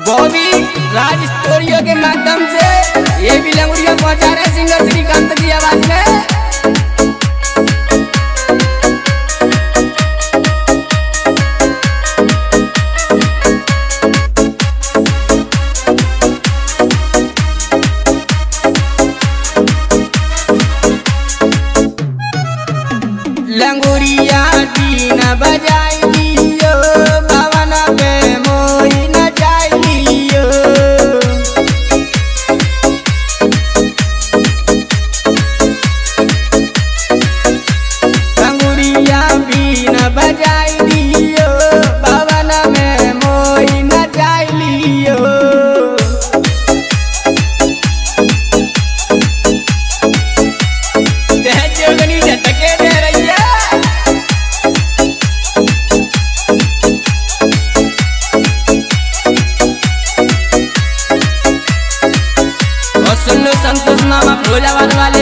वो भी राज स्टूडियो के माध्यम से ये भी लंगुरिया पहुंचा रहे सिंगर श्रीकांत की आवाज में। लंगुरिया बीन बजाई दियो भवन पे मोई नचाई दियो। लंगुरिया बीन बजाई दियो भवन में मोई नचाई लियो। जोगनी झटके दे रही है और सुन लो संतोष मामा भोलावाद वाले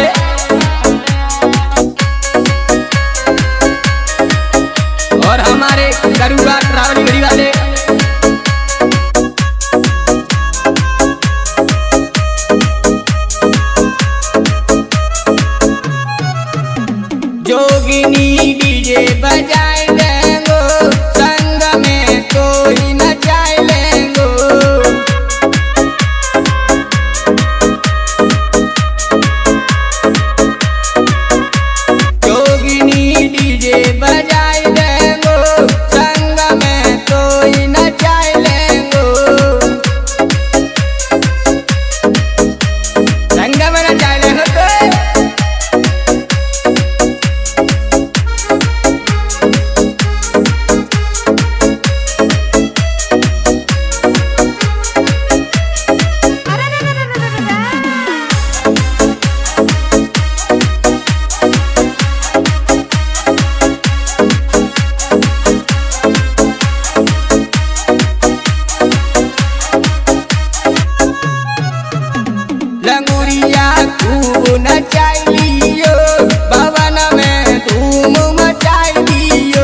और हमारे गरुड़ा ट्रैवल गड़ी वाले। जोगिनी डीजे बजाए लेंगो संग में कोई नचाए लेंगो। जोगिनी डीजे बजाए लेंगो संग में कोई नचाए लेंगो। संग में नचाए लेंगो लंगुरिया खूब नचाई लियो भवन में धूम मचाई दियो।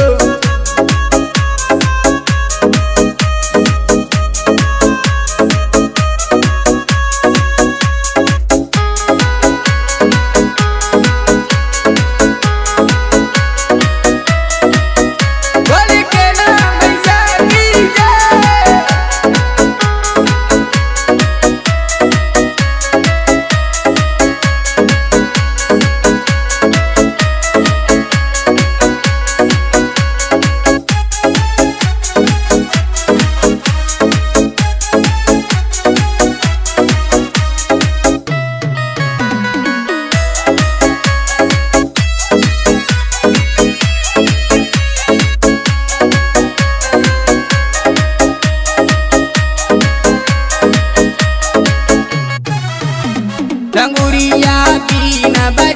बोल के नाम भैया की जय। लंगुरिया बीन